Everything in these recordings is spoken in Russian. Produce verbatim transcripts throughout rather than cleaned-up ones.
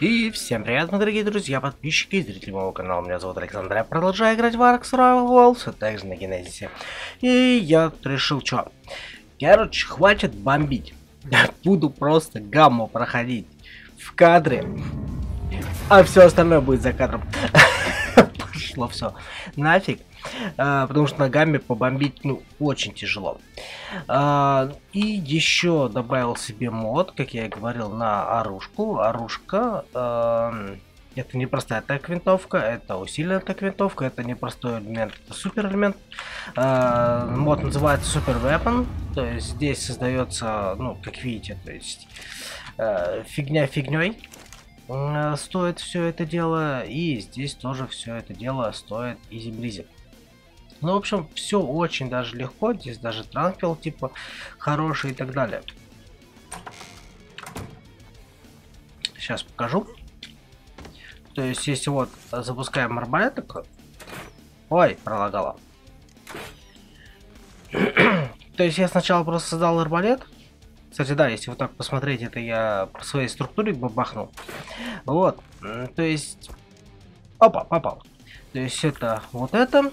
И всем привет, мои дорогие друзья, подписчики и зрители моего канала. Меня зовут Александр, я продолжаю играть в Ark Survival Wolves, а также на Генезисе. И я решил, что, короче, хватит бомбить. Буду просто гамму проходить в кадре, а все остальное будет за кадром. Пошло все нафиг. А, потому что ногами побомбить, ну, очень тяжело. А, и еще добавил себе мод, как я и говорил, на оружку. Оружка, а, это не простая так винтовка, это усиленная так винтовка, это не простой элемент, это супер элемент. А, мод называется Super Weapon, то есть здесь создается, ну, как видите, то есть а, фигня фигней. Стоит все это дело, и здесь тоже все это дело стоит изи-бризи. Ну, в общем, все очень даже легко. Здесь даже транквил, типа, хороший и так далее. Сейчас покажу. То есть, если вот запускаем арбалет такой... Ой, пролагало. То есть, я сначала просто создал арбалет. Кстати, да, если вот так посмотреть, это я по своей структуре бабахнул. Вот. То есть... Опа, попал. То есть, это вот это...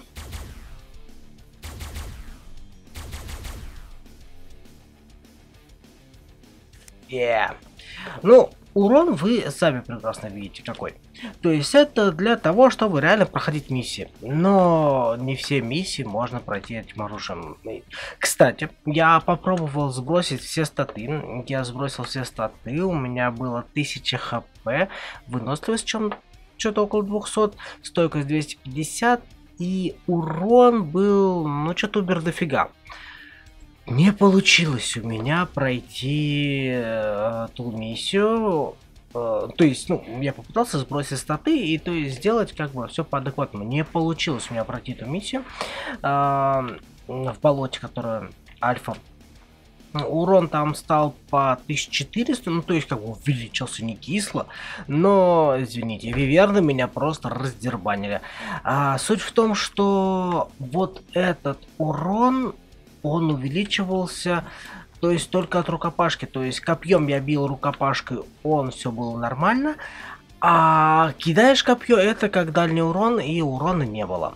Yeah. Ну, урон вы сами прекрасно видите какой. То есть это для того, чтобы реально проходить миссии. Но не все миссии можно пройти этим оружием. Кстати, я попробовал сбросить все статы. Я сбросил все статы. У меня было тысяча хп. Выносливость чем что-то около двухсот. Стойкость двести пятьдесят. И урон был, ну, что-то убер дофига. Не получилось у меня пройти э, ту миссию. Э, то есть, ну, я попытался сбросить статы и то есть сделать как бы все по адекватному. Не получилось у меня пройти эту миссию э, в болоте, которая альфа. Урон там стал по тысяче четыреста, ну то есть как бы увеличился не кисло, но, извините, виверны меня просто раздербанили. А, суть в том, что вот этот урон... он увеличивался, то есть только от рукопашки, то есть копьем я бил рукопашкой, он все было нормально, а кидаешь копье, это как дальний урон, и урона не было.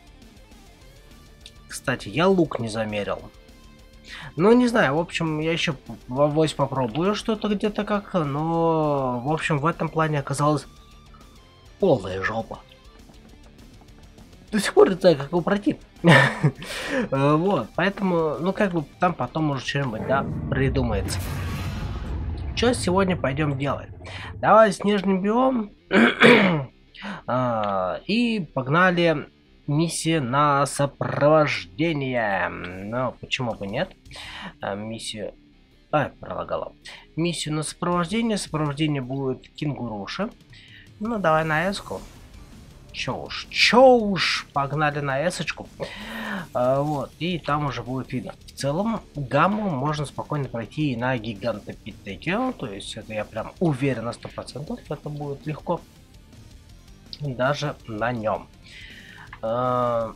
Кстати, я лук не замерил. Ну, не знаю, в общем, я еще в авось попробую что-то где-то как-то, но, в общем, в этом плане оказалось полная жопа. До сих пор не знаю, как его пройти. Вот, поэтому, ну, как бы там потом уже что-нибудь, да, придумается. Что сегодня пойдем делать? Давай снежный биом. И погнали миссии на сопровождение. Ну, почему бы нет? Миссию... Ай, пролагала. Миссию на сопровождение. Сопровождение будет кенгуруши. Ну, давай на эску. Чё уж, чё уж, погнали на эсочку. А, вот, и там уже будет видно. В целом, гамму можно спокойно пройти и на гиганта Питтекио, то есть это я прям уверен на сто процентов, это будет легко. Даже на нем. А,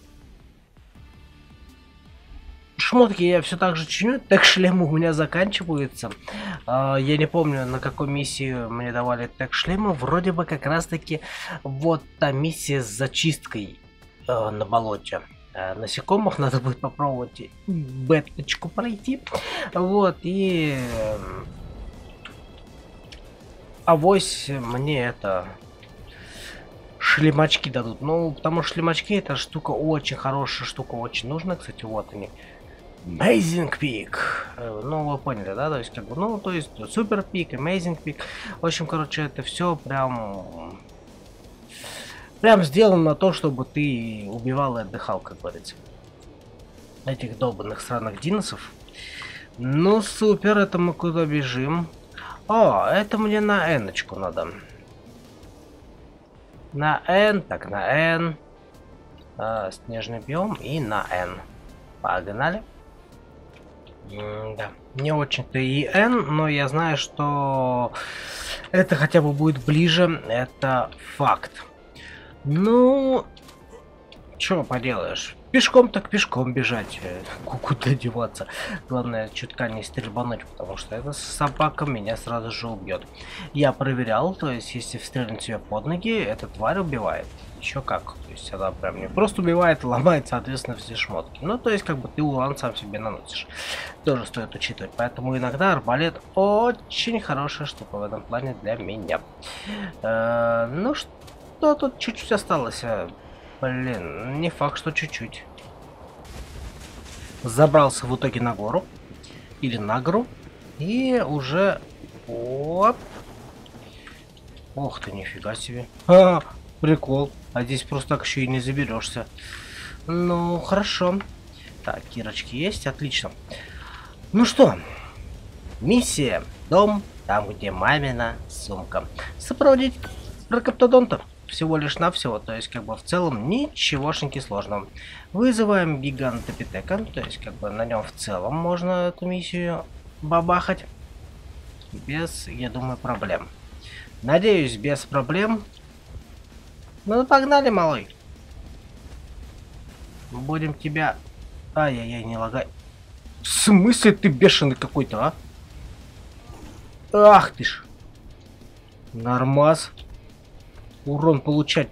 шмотки я все так же чиню, так шлемы у меня заканчиваются. Uh, я не помню, на какой миссии мне давали так шлемы. Вроде бы как раз таки вот та миссия с зачисткой uh, на болоте. Uh, насекомых надо будет попробовать беточку пройти. Вот, и... авось мне это... шлемачки дадут. Ну, потому что шлемачки это штука очень хорошая, штука очень нужна. Кстати, вот они. Amazing Peak. Ну, вы поняли, да? То есть, как бы, ну, то есть, Super Peak, Amazing Peak. В общем, короче, это все прям... Прям сделано на то, чтобы ты убивал и отдыхал, как говорится. Этих долбанных сраных диносов. Ну, супер, это мы куда бежим? О, это мне на N-очку надо. На N, так, на N. А, снежный биом и на N. Погнали. Да, не очень-то и N, но я знаю, что это хотя бы будет ближе, это факт. Ну, чё поделаешь? Пешком так пешком бежать. Куда деваться? Главное, чутка не стрельбануть, потому что эта собака меня сразу же убьет. Я проверял, то есть, если стрельнуть ее под ноги, эта тварь убивает. Еще как. То есть, она прям не просто убивает, ломает, соответственно, все шмотки. Ну, то есть, как бы ты урон сам себе наносишь. Тоже стоит учитывать. Поэтому иногда арбалет очень хорошая штука в этом плане для меня. Э, ну, что тут чуть-чуть осталось? Блин, не факт, что чуть-чуть. Забрался в итоге на гору. Или на гору. И уже... Оп. Ох ты, нифига себе. А, прикол. А здесь просто так еще и не заберешься. Ну, хорошо. Так, кирочки есть, отлично. Ну что, миссия. Дом, там, где мамина сумка. Сопроводить прокоптодонта. Всего лишь навсего, то есть как бы в целом ничегошеньки сложного. Вызываем гиганта Питека, то есть как бы на нем в целом можно эту миссию бабахать. Без, я думаю, проблем. Надеюсь, без проблем. Ну, погнали, малой. Будем тебя... Ай-яй-яй, не лагай. В смысле ты бешеный какой-то, а? Ах ты ж. Нормас. Урон получать.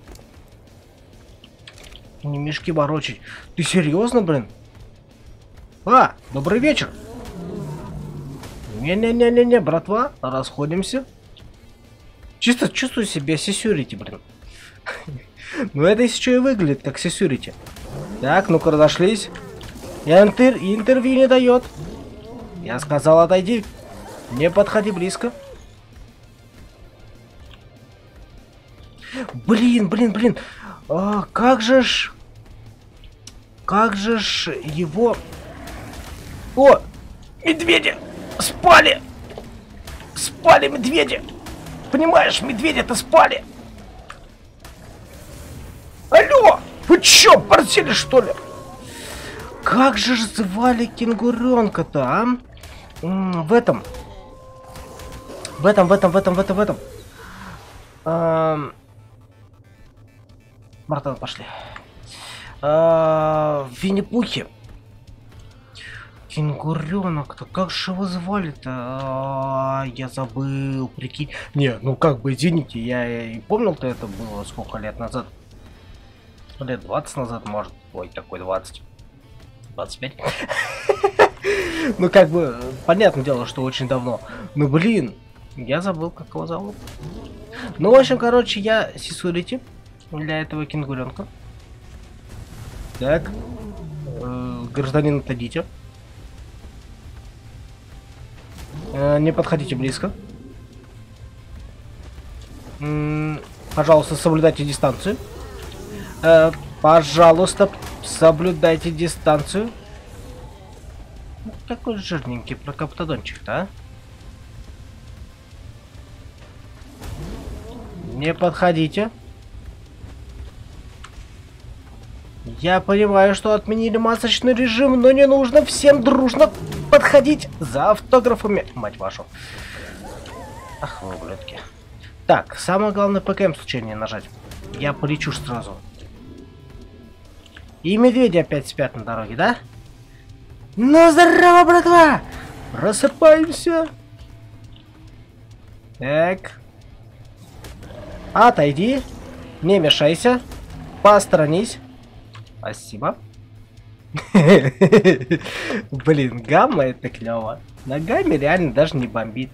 Не мешки ворочать. Ты серьезно, блин? А, добрый вечер. Не-не-не-не-не, братва, расходимся. Чисто чувствую себя сесюрити, блин. Ну это еще и выглядит как сесюрити. Так, ну-ка разошлись. Интер... Интервью не дает. Я сказал, отойди. Не подходи близко. Блин, блин, блин. А, как же ж... Как же ж его... О! Медведи! Спали! Спали медведи! Понимаешь, медведи-то спали! Алло! Вы чё, борзели, что ли? Как же ж звали кенгуренка-то, а? М-м, в этом. В этом, в этом, в этом, в этом, в этом. А... Братан, пошли. А... В Винни-Пухе. Кенгуренок-то, как же его звали-то? А, я забыл, прикинь. Не, ну как бы, извините, я и помнил-то это было сколько лет назад. Лет двадцать назад, может. Ой, такой двадцать. двадцать пять. Ну как бы, понятное дело, что очень давно. Ну блин, я забыл, как его зовут. Ну, в общем, короче, я сесурити для этого кенгуренка. Так. Э, гражданин, отойдите. Э, не подходите близко. М-м, пожалуйста, соблюдайте дистанцию. Э, пожалуйста, соблюдайте дистанцию. Какой жирненький прокоптодончик-то, а? Не подходите. Я понимаю, что отменили масочный режим, но не нужно всем дружно подходить за автографами. Мать вашу. Ах, вы ублюдки. Так, самое главное ПКМ случайно не нажать. Я полечу сразу. И медведи опять спят на дороге, да? Ну, здорово, братва! Просыпаемся. Так. Отойди. Не мешайся. Посторонись. Спасибо. Блин, гамма это клево. На гамме реально даже не бомбит.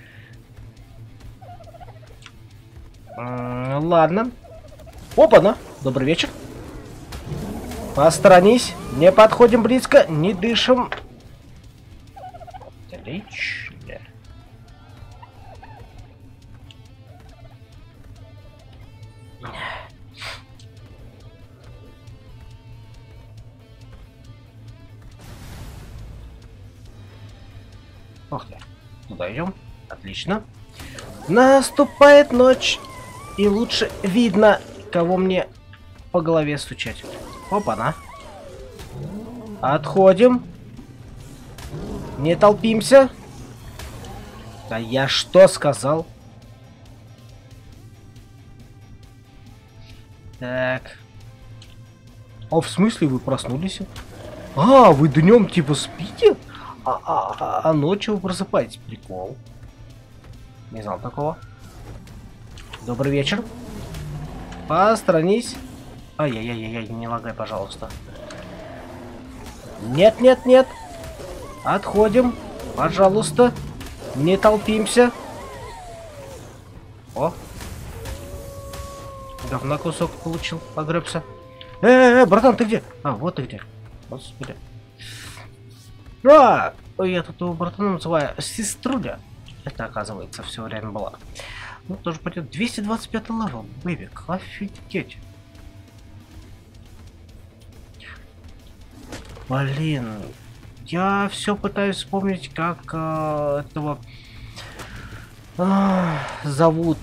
Ладно. Опа-на. Добрый вечер. Посторонись. Не подходим близко. Не дышим. Отлично. Ох ты. Туда идем. Отлично. Наступает ночь. И лучше видно, кого мне по голове стучать. Опа-на. Отходим. Не толпимся. Да я что сказал? Так. А в смысле вы проснулись? А, вы днем типа спите? А, а, а, а ночью вы просыпаетесь? Прикол. Не знал такого. Добрый вечер. Посторонись. Ай-яй-яй-яй, не лагай, пожалуйста. Нет, нет, нет. Отходим. Пожалуйста. Не толпимся. О. Говна кусок получил. Погребся. Э-э-э, братан, ты где? А, вот ты где. Господи. А, я тут его братана называю сеструля. Это, оказывается, все время была. Ну, тоже пойдет. двести двадцать пятый левел, бэбик. Офигеть. Блин. Я все пытаюсь вспомнить, как э, этого э, зовут.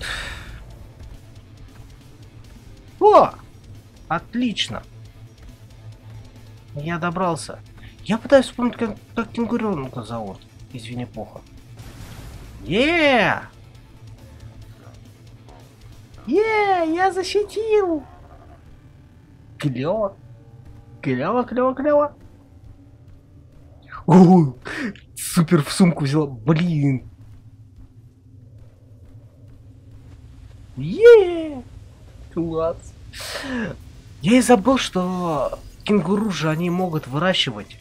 О! Отлично. Я добрался. Я пытаюсь вспомнить, как, как кенгуренка зовут. Извини, плохо. Е! Е, я защитил! Клево. Клево, клево, клево. О, супер, в сумку взяла. Блин. Е! Класс. Я и забыл, что кенгуру же они могут выращивать.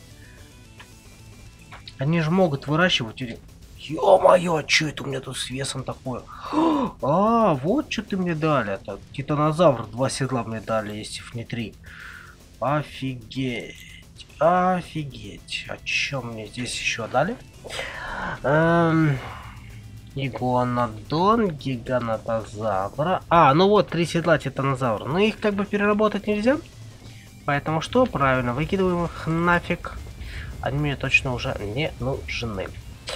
Они же могут выращивать. Ё-моё, что это у меня тут с весом такое? А, вот что ты мне дали. Это титанозавр, два седла мне дали, если не три. Офигеть. Офигеть. А что мне здесь еще дали? Эм... Игуанодон, гиганотозавра. А, ну вот, три седла титанозавра. Но их как бы переработать нельзя. Поэтому что? Правильно, выкидываем их нафиг. Они мне точно уже не нужны.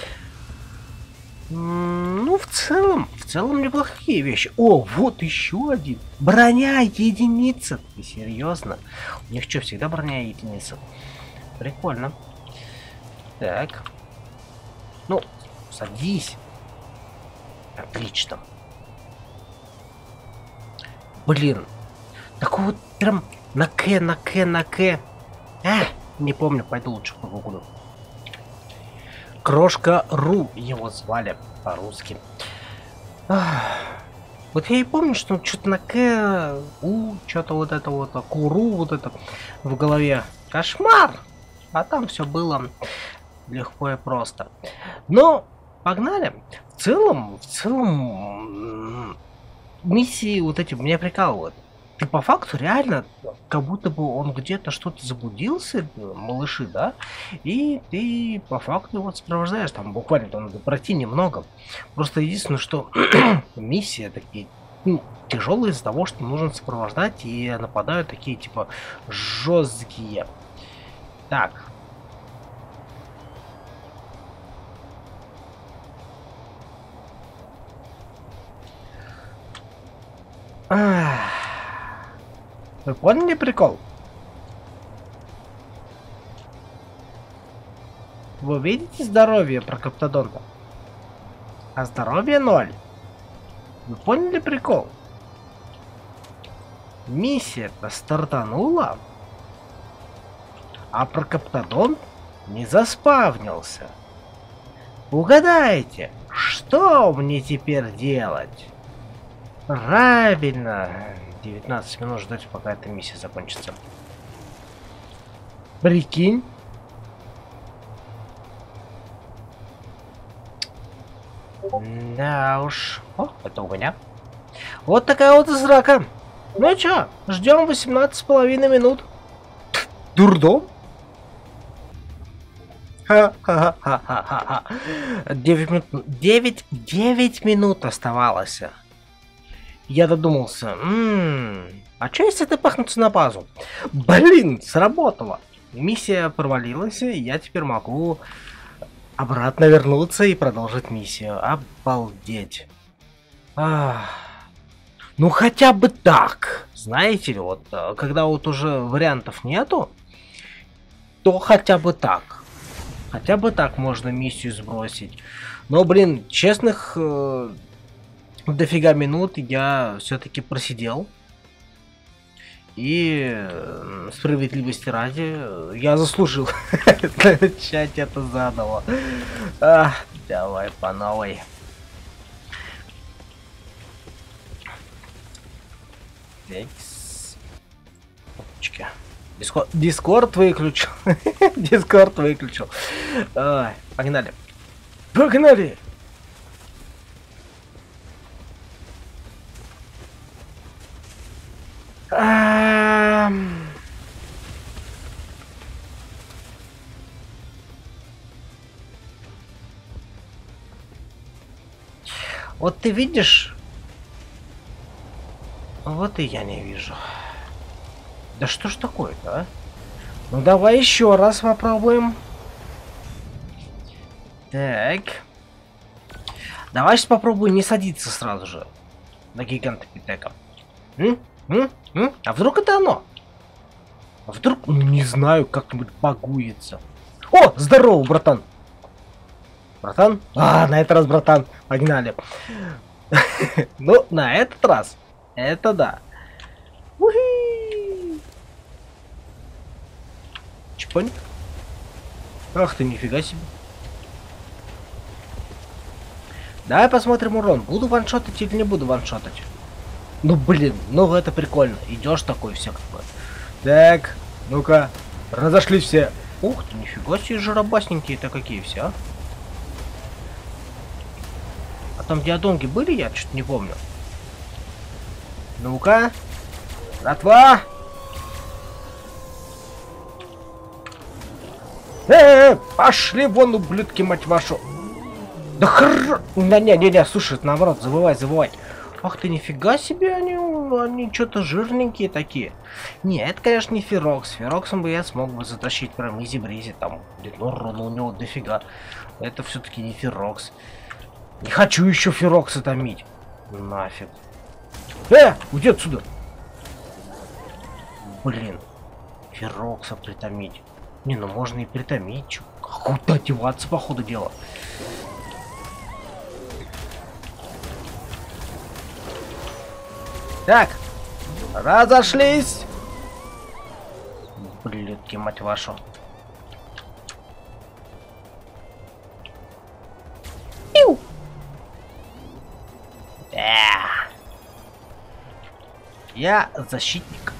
Ну, в целом, в целом неплохие вещи. О, вот еще один. Броня единица. Ты серьезно? У них что, всегда броня единица? Прикольно. Так. Ну, садись. Отлично. Блин. Такой вот прям на К, на К, на К. А, не помню, пойду лучше погуглю. Крошка Ру его звали по-русски. Вот я и помню, что что-то на К, У, что-то вот это вот, Куру, вот это в голове. Кошмар! А там все было легко и просто. Но погнали. В целом, в целом, миссии вот эти меня прикалывают. И по факту реально, как будто бы он где-то что-то заблудился, малыши, да? И ты по факту его сопровождаешь, там буквально там надо пройти немного. Просто единственное, что миссии такие ну, тяжелые из-за того, что нужно сопровождать, и нападают такие типа жесткие. Так. Ах. Вы поняли прикол? Вы видите здоровье прокоптодонта? А здоровье ноль. Вы поняли прикол? Миссия-то стартанула, а прокоптодонт не заспавнился. Угадайте, что мне теперь делать? Правильно. девятнадцать минут ждать, пока эта миссия закончится. Прикинь. Да уж. О, это у меня. Вот такая вот зрака. Ну чё, ждем восемнадцать с половиной минут. Дурдом? Ха-ха-ха-ха-ха-ха. девять минут. девять, девять минут оставалось. Я додумался. М-м, а что если ты пахнуться на базу? Блин, сработало. Миссия провалилась, и я теперь могу обратно вернуться и продолжить миссию. Обалдеть. Ах. Ну хотя бы так. Знаете ли, вот когда вот уже вариантов нету, то хотя бы так. Хотя бы так можно миссию сбросить. Но, блин, честных... Э дофига минут я все-таки просидел. И э, справедливости ради, я заслужил начать это заново. А, давай по новой. Опачки. Дискорд, Дискорд выключил. Дискорд выключил. А, погнали. Погнали! А... Вот ты видишь? Вот и я не вижу. Да что ж такое-то, а? Ну давай еще раз попробуем. Так. Давай сейчас попробуем не садиться сразу же на гигантопитека. М? М? М? А вдруг это оно? А вдруг, ну, не знаю, как-нибудь багуется. О, здорово, братан. Братан? А, на этот раз, братан. Погнали. Ну, на этот раз. Это да. Чпонь. Ах ты, нифига себе. Давай посмотрим урон. Буду ваншотать или не буду ваншотать? Ну блин, ну это прикольно. Идешь такой все как бы. Так, ну-ка, разошлись все. Ух ты, нифига себе, жиробасненькие-то какие все. А? А там диадонги были, я что-то не помню. Ну-ка, братва. Э-э-э, пошли вон, ублюдки, мать вашу. Да хр... Не-не-не, слушай, наоборот, забывай, забывай. Ах ты, нифига себе, они, они что-то жирненькие такие. Не, это, конечно, не Ферокс. Фероксом бы я смог бы затащить прям изи-бризи, там, блин, урона у него дофига. Это все-таки не Ферокс. Не хочу еще Ферокса томить. Нафиг. Э, уйди отсюда. Блин, Ферокса притомить. Не, ну можно и притомить. Чё? Куда деваться, по ходу дела. Так, разошлись. Блядки, мать вашу. Пиу. Э. Я защитник.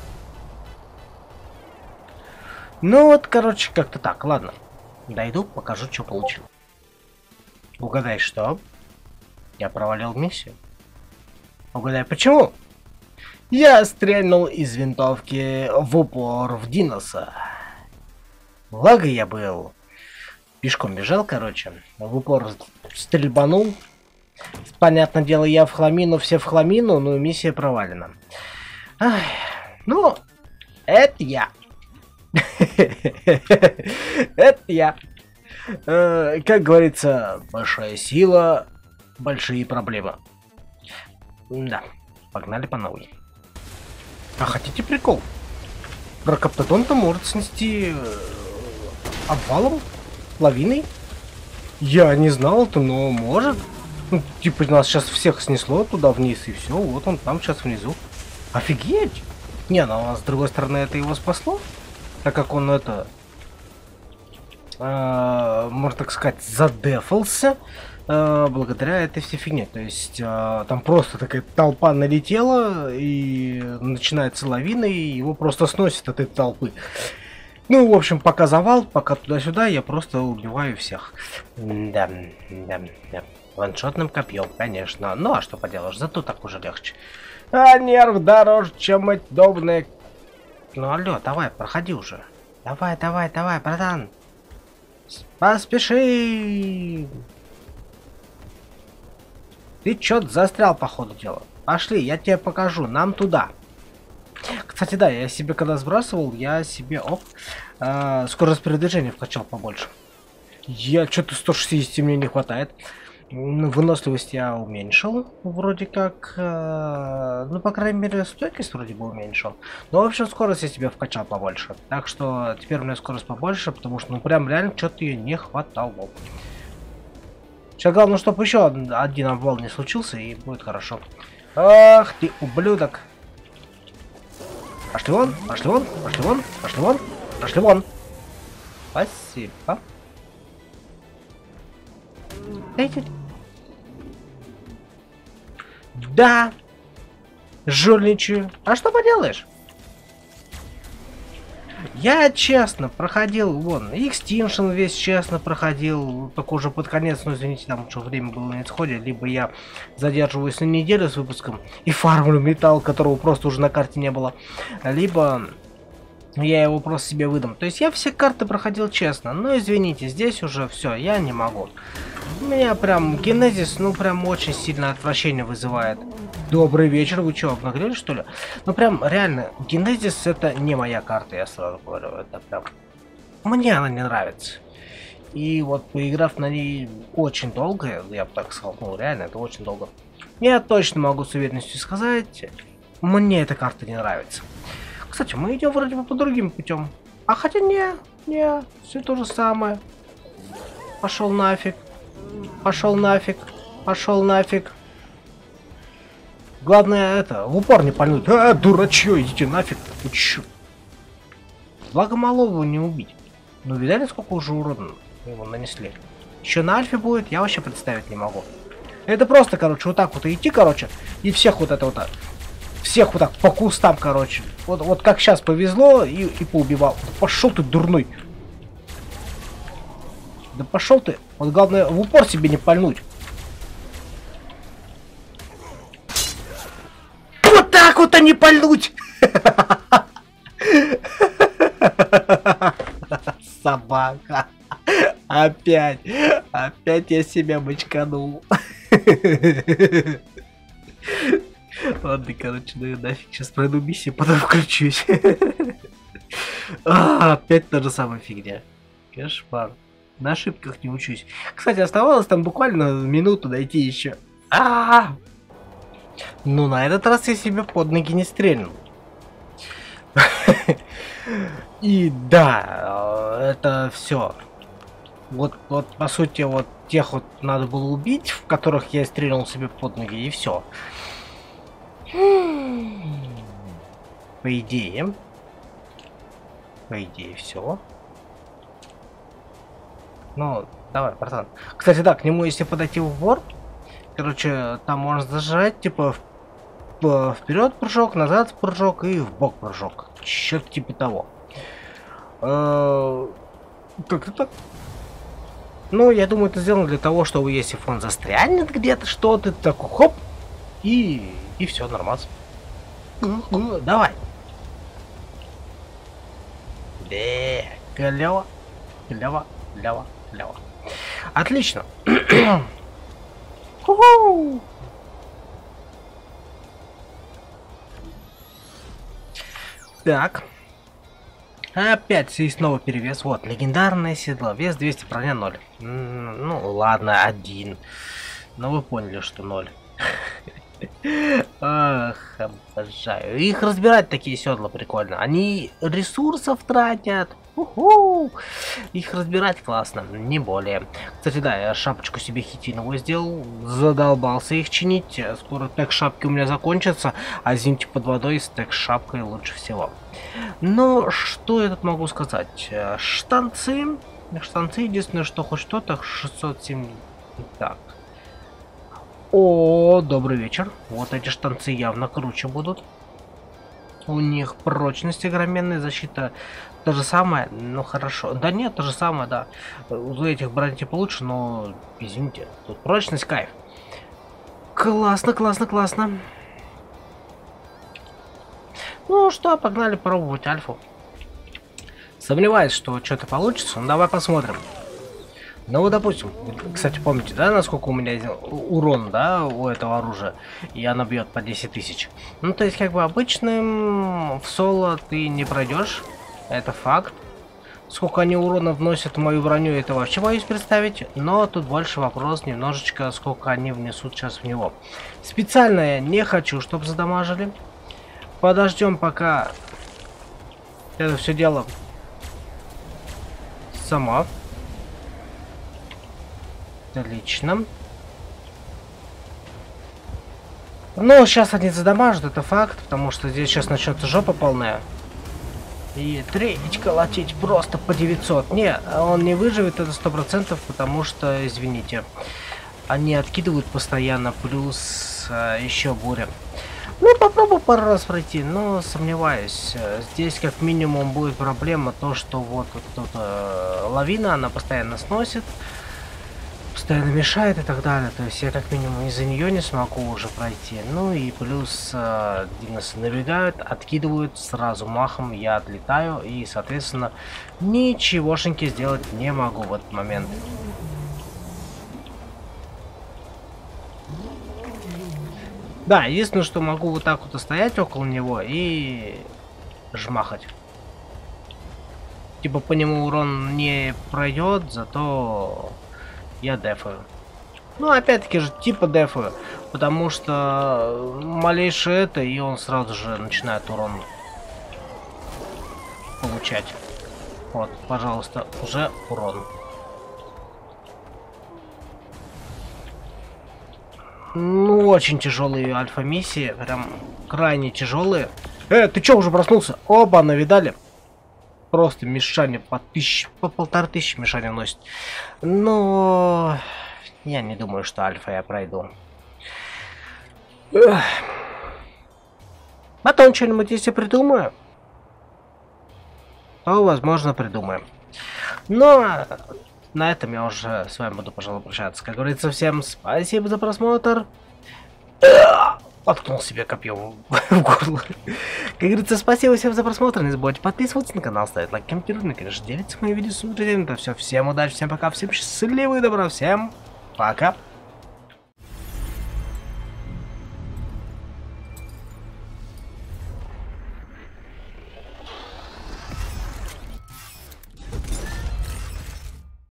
Ну вот, короче, как-то так. Ладно. Дойду, покажу, что получил. Угадай, что? Я провалил миссию. Угадай, почему? Я стрельнул из винтовки в упор в Диноса. Благо я был. Пешком бежал, короче. В упор стрельбанул. Понятное дело, я в хламину, все в хламину, но миссия провалена. Ай, ну, это я. Это я. Как говорится, большая сила, большие проблемы. Да, погнали по новой. А хотите прикол? Рокоптодон-то может снести обвалом, лавиной. Я не знал это, но может. Ну, типа нас сейчас всех снесло туда вниз и все, вот он там сейчас внизу. Офигеть! Не, ну а с другой стороны это его спасло, так как он это, э, можно так сказать, задефался э, благодаря этой всей фигне. То есть э, там просто такая толпа налетела и начинается лавина, и его просто сносит от этой толпы. Ну, в общем, пока завал, пока туда-сюда, я просто убиваю всех. Да, да, да. Ваншотным копьем, конечно. Ну, а что поделаешь, зато так уже легче. А нерв дороже, чем эти добные. Ну, алло, давай, проходи уже. Давай, давай, давай, братан. Поспеши. Ты чё-то застрял, по ходу дела. Пошли, я тебе покажу, нам туда. Кстати, да, я себе когда сбрасывал, я себе, оп, э, скорость передвижения вкачал побольше. Я что-то сто шестьдесят мне не хватает. Выносливость я уменьшил, вроде как, э, ну, по крайней мере, стойкость вроде бы уменьшил. Но, в общем, скорость я себе вкачал побольше. Так что теперь у меня скорость побольше, потому что, ну, прям реально что-то ее не хватало. Сейчас главное, чтобы еще один обвал не случился, и будет хорошо. Ах ты, ублюдок. Пошли вон, пошли вон, пошли вон, пошли вон, пошли вон. Спасибо. Эти... Да. Жульничаю. А что поделаешь? Я честно проходил, вон, Extinction весь честно проходил, только уже под конец, ну извините, там что время было на исходе, либо я задерживаюсь на неделю с выпуском и фармлю металл, которого просто уже на карте не было, либо я его просто себе выдам. То есть я все карты проходил честно, но извините, здесь уже все, я не могу. У меня прям генезис, ну прям очень сильно отвращение вызывает. Добрый вечер, вы что, обнаглели что ли? Ну прям реально, генезис это не моя карта, я сразу говорю, это прям... Мне она не нравится. И вот поиграв на ней очень долго, я бы так сказал, ну реально, это очень долго. Я точно могу с уверенностью сказать, мне эта карта не нравится. Кстати, мы идем вроде бы по другим путем. А хотя не, не, все то же самое. Пошел нафиг. Пошел нафиг. Пошел нафиг. Главное это, в упор не пальнуть. А, дурачье, идите нафиг. Вы чё? Благо малого не убить. Ну, видали, сколько уже урона его нанесли? Еще на альфе будет, я вообще представить не могу. Это просто, короче, вот так вот идти, короче, и всех вот это вот так. Всех вот так по кустам, короче. Вот, вот как сейчас повезло и, и поубивал. Да пошел ты, дурной. Да пошел ты. Вот главное в упор себе не пальнуть. Вот так вот, а не пальнуть! Собака. Опять. Опять я себя бочканул. Ладно, короче, ну нафиг, сейчас пройду миссию, потом включусь. А, опять та же самая фигня. Кошмар. На ошибках не учусь. Кстати, оставалось там буквально минуту дойти еще. А, ну на этот раз я себе под ноги не стрельнул. И да, это все. Вот, вот по сути, вот тех вот надо было убить, в которых я стрельнул себе под ноги, и все. По идее, по идее, все. Ну, давай, братан. Кстати, да, к нему, если подойти в ворд, короче, там можно зажать, типа, вперед прыжок, назад прыжок и в бок прыжок. Что-то типа того. Как-то так. Ну, я думаю, это сделано для того, чтобы если он застрянет где-то что-то, так хоп, и, и все, нормально. Давай. Да, клево, клево, клево, клево. Отлично. Так. Опять и снова перевес. Вот, легендарное седло. Вес двести, броня ноль. Ну, ладно, один. Но вы поняли, что ноль. Ах, обожаю. Их разбирать такие седла прикольно. Они ресурсов тратят. Уху! Их разбирать классно, не более. Кстати, да, я шапочку себе хитиновую сделал. Задолбался их чинить. Скоро тег шапки у меня закончится. А зимте под водой с тег шапкой лучше всего. Но что я тут могу сказать? Штанцы. Штанцы, единственное, что хоть что-то. шестьсот семь. Так. О, добрый вечер. Вот эти штанцы явно круче будут. У них прочность огроменная, защита то же самое, ну хорошо. Да нет, то же самое, да. У этих брони получше, но извините, тут прочность кайф. Классно, классно, классно. Ну что, погнали пробовать альфу. Сомневаюсь, что что-то получится, ну давай посмотрим. Ну вот, допустим, кстати, помните, да, насколько у меня урон, да, у этого оружия, и она бьет по десять тысяч. Ну, то есть, как бы обычным в соло ты не пройдешь, это факт. Сколько они урона вносят в мою броню, это вообще боюсь представить, но тут больше вопрос немножечко, сколько они внесут сейчас в него. Специально я не хочу, чтобы задамажили. Подождем, пока это все дело само. Отлично. Но сейчас они задамажат, это факт, потому что здесь сейчас начнется жопа полная. И треть колотить просто по девятьсот. Не, он не выживет, это сто процентов, потому что, извините, они откидывают постоянно, плюс э, еще буря. Ну, попробую пару раз пройти, но сомневаюсь. Здесь как минимум будет проблема то, что вот тут э, лавина, она постоянно сносит, постоянно мешает и так далее. То есть я как минимум из-за нее не смогу уже пройти. Ну и плюс э, диносы набегают, откидывают сразу махом, я отлетаю и, соответственно, ничегошеньки сделать не могу в этот момент. Да, единственное, что могу вот так вот стоять около него и жмахать. Типа по нему урон не пройдет, зато я дефаю. Ну, опять-таки же, типа дефаю, потому что малейшее это, и он сразу же начинает урон получать. Вот, пожалуйста, уже урон. Ну, очень тяжелые альфа-миссии, прям крайне тяжелые. Э, ты чё, уже проснулся? Оба, навидали? Просто мешание по тысяч, по полторы тысячи мешание носит. Но я не думаю, что альфа я пройду. Эх. Потом что-нибудь если придумаю, то, возможно, придумаем. Но на этом я уже с вами буду, пожалуй, прощаться. Как говорится, всем спасибо за просмотр. Воткнул себе копье в горло. Как говорится, спасибо всем за просмотр. Не забывайте подписываться на канал, ставить лайк, комментировать, конечно, делиться моими видео с друзьями. Это все. Всем удачи, всем пока, всем счастливого и добра, всем пока.